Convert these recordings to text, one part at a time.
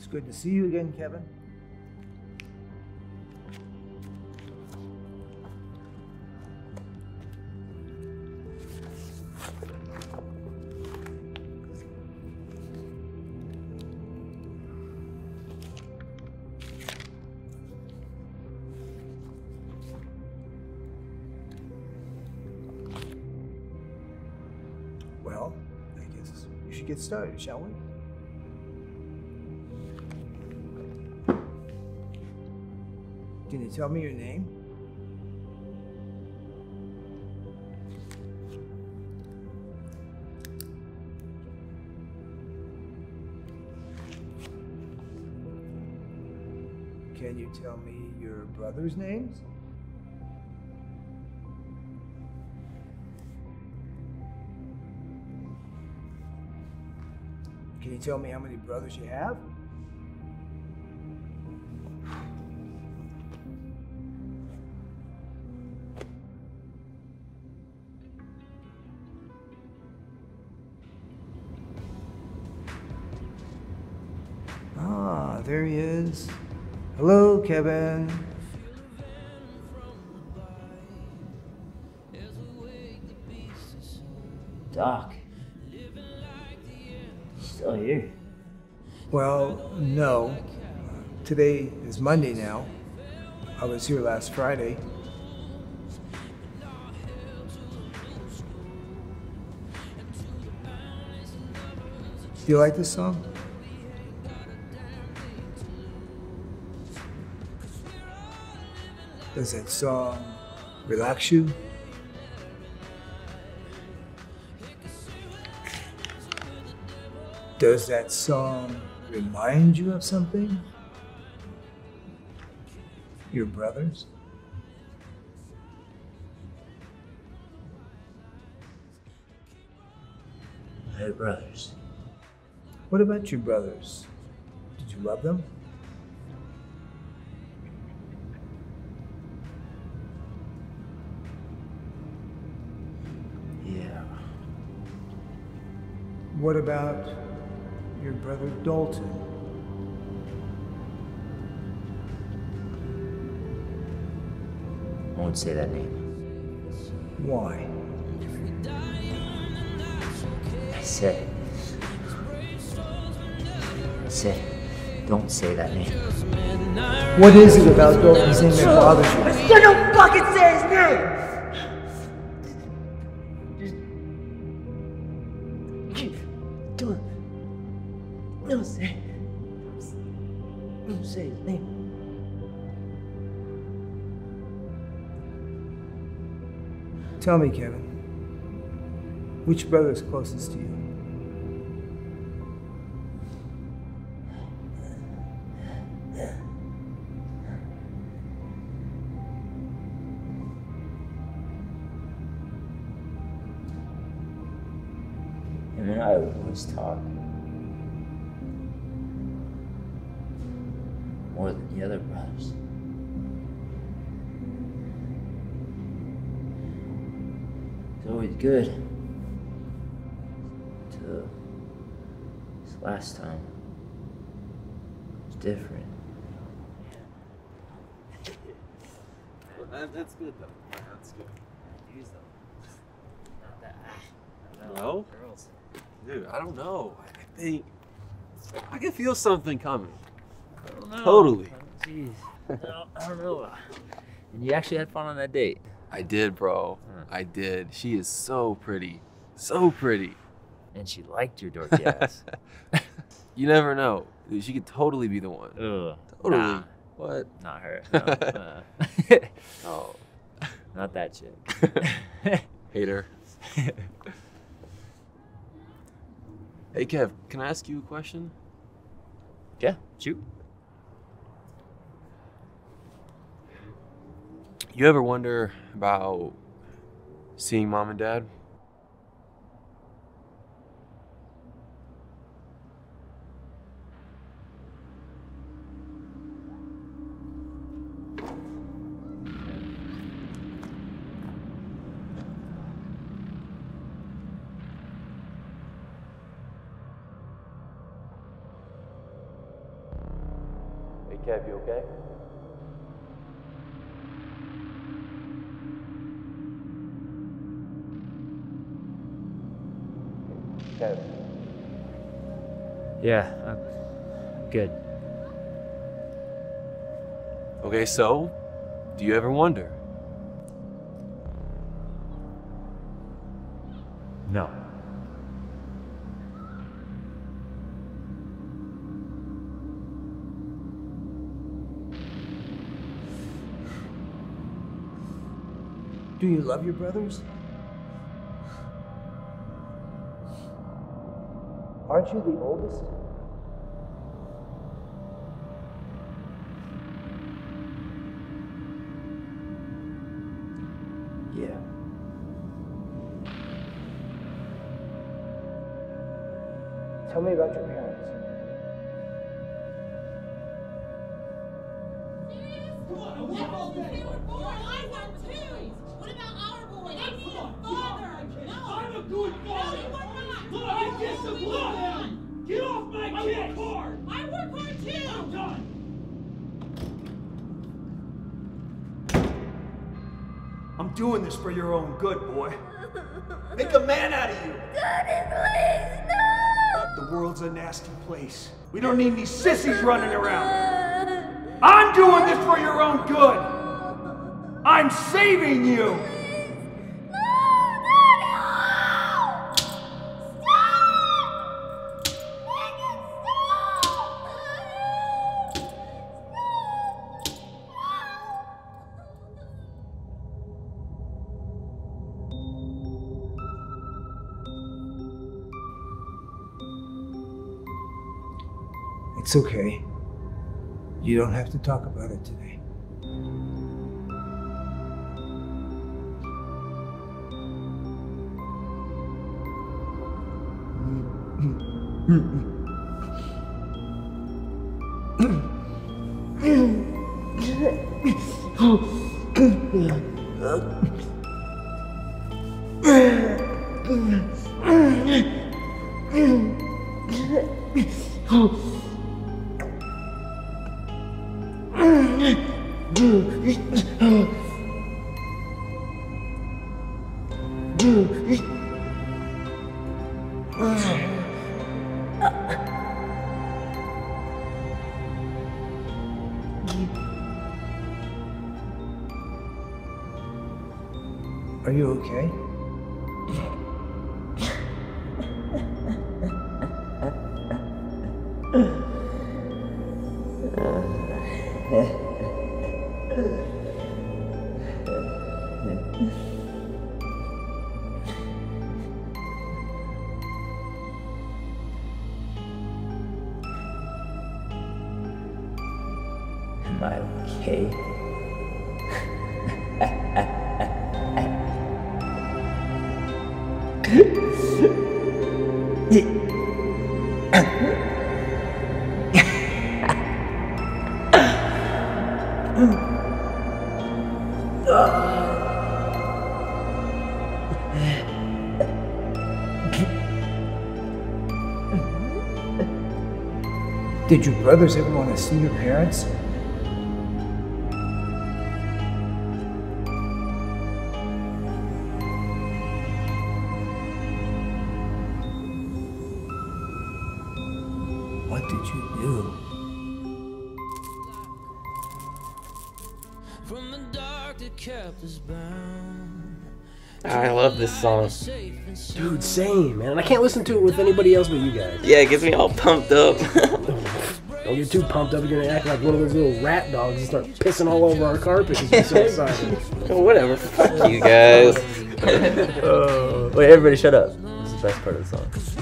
It's good to see you again, Kevin. Well, I guess we should get started, shall we? Can you tell me your name? Can you tell me your brother's names? Can you tell me how many brothers you have? Ah, there he is. Hello, Kevin. Doc. Still here? Well, no. Today is Monday now. I was here last Friday. Do you like this song? Does that song relax you? Does that song remind you of something? Your brothers? I had brothers. What about your brothers? Did you love them? Yeah. What about your brother Dalton? I won't say that name. Why? I said, don't say that name. What is it about Dalton's name that bothers you? I said don't fucking say his name! Don't say his name. Tell me, Kevin, which brother is closest to you? Him and I would always talk. More than the other brothers. It's always good. Till this last time. It was different. That's good though. That's good. Use them. Not that. No? Girls. Dude, I don't know. I think I can feel something coming. I don't know. Totally. Jeez. I don't know. And you actually had fun on that date. I did, bro. I did. She is so pretty. So pretty. And she liked your dorky ass. You never know. Dude, she could totally be the one. Ugh. Totally. Nah, What? not her. No. Oh. Not that chick. Hater. Hey, Kev, can I ask you a question? Yeah, shoot. You ever wonder about seeing mom and dad? Hey, Kev, you okay? Kev. Yeah, I'm good. Okay, so, do you ever wonder? No. Do you love your brothers? Aren't you the oldest? Yeah. Tell me about your parents. What about our boy? They need a father. No. I'm a good father. Look, I get some blood. Get off my kid. I work hard. I work hard too. I'm done. I'm doing this for your own good, boy. Make a man out of you. Daddy, please, no! The world's a nasty place. We don't need any sissies running around. I'm doing this for your own good. I'm saving you. No, Daddy! Oh! Stop! Make it It's okay. You don't have to talk about it today. Are you okay? Am I okay? Did your brothers ever want to see your parents? What did you do? From the dark that kept us bound. I love this song. Dude, same, man. And I can't listen to it with anybody else but you guys. Yeah, it gets me all pumped up. Don't get too pumped up. You're gonna act like one of those little rat dogs and start pissing all over our carpet because you're so excited. Whatever. Fuck you guys. Wait, everybody shut up. This is the best part of the song.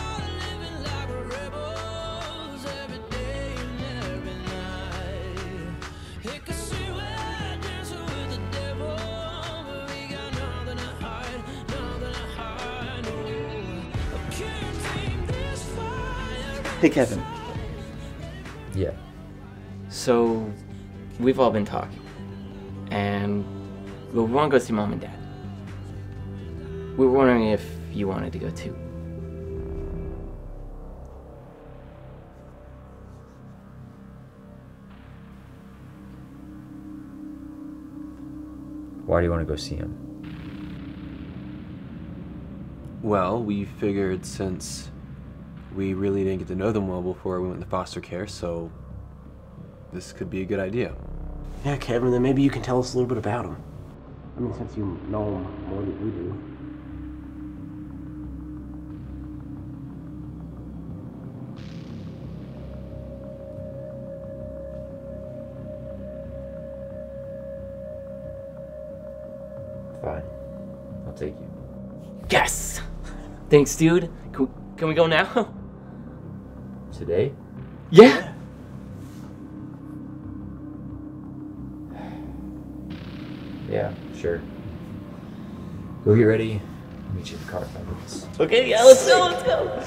Hey, Kevin. Yeah. So, we've all been talking. And we want to go see Mom and Dad. We were wondering if you wanted to go too. Why do you want to go see him? Well, we figured since we really didn't get to know them well before we went into foster care, so this could be a good idea. Yeah, Kevin, then maybe you can tell us a little bit about him. I mean, since you know him more than we do. Fine. I'll take you. Yes! Thanks, dude. Can we go now? Today? Yeah! Yeah, sure. Go get ready. I'll meet you in the car in 5 minutes. Okay, yeah, let's go, let's go!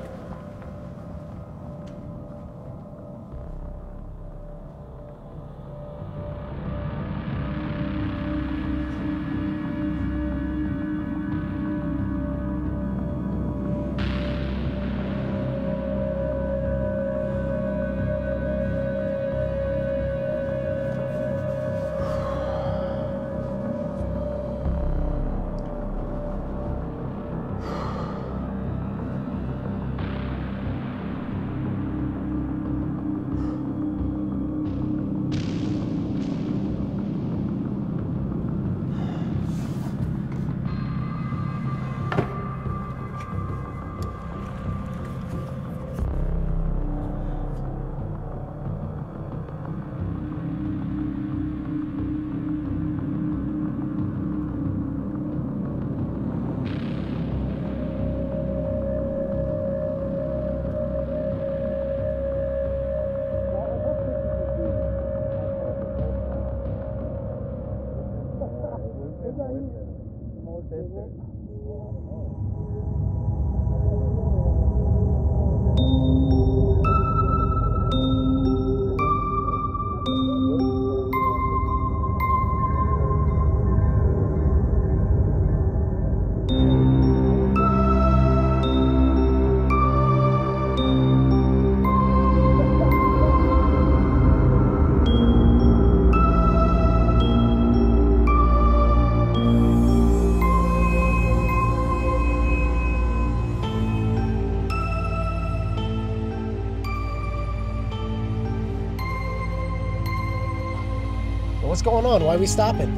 What's going on? Why are we stopping?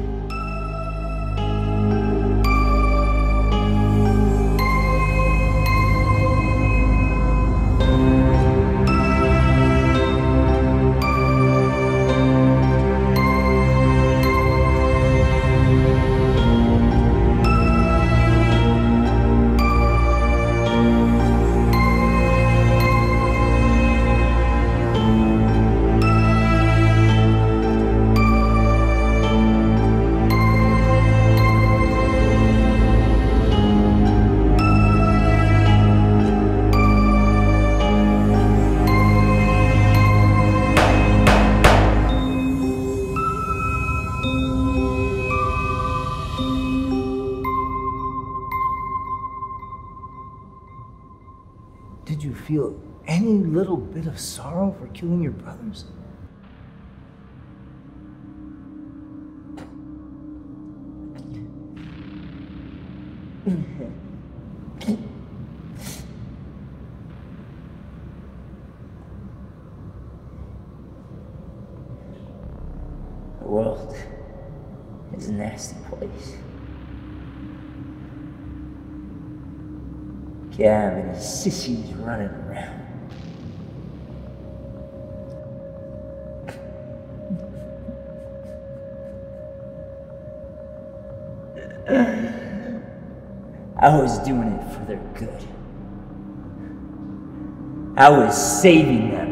Did you feel any little bit of sorrow for killing your brothers? The world is a nasty place. Can't have any sissies running around. I was doing it for their good. I was saving them.